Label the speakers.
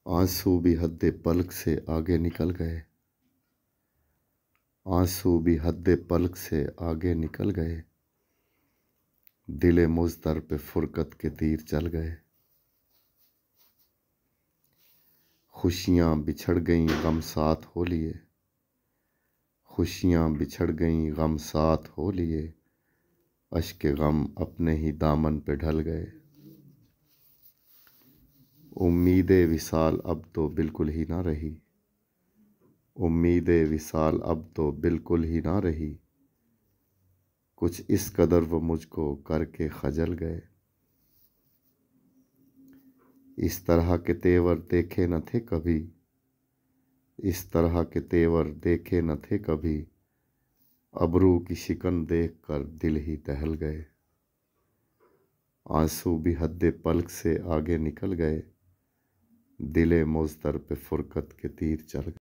Speaker 1: आंसू भी हद्दे पलक से आगे निकल गए। आंसू भी हद्दे पलक से आगे निकल गए। दिले मुज़्दर पे फुरकत के तीर चल गए। खुशियाँ बिछड़ गईं गम साथ हो लिए। खुशियाँ बिछड़ गईं गम साथ हो लिए। अश्के गम अपने ही दामन पे ढल गए। उम्मीदे विसाल अब तो बिल्कुल ही ना रही। उम्मीदे विसाल अब तो बिल्कुल ही ना रही। कुछ इस कदर वो मुझको करके खजल गए। इस तरह के तेवर देखे न थे कभी। इस तरह के तेवर देखे न थे कभी। अबरू की शिकन देख कर दिल ही दहल गए। आंसू भी हद्दे पलक से आगे निकल गए। दिले मुज़्दर पे फुरकत के तीर चल गए।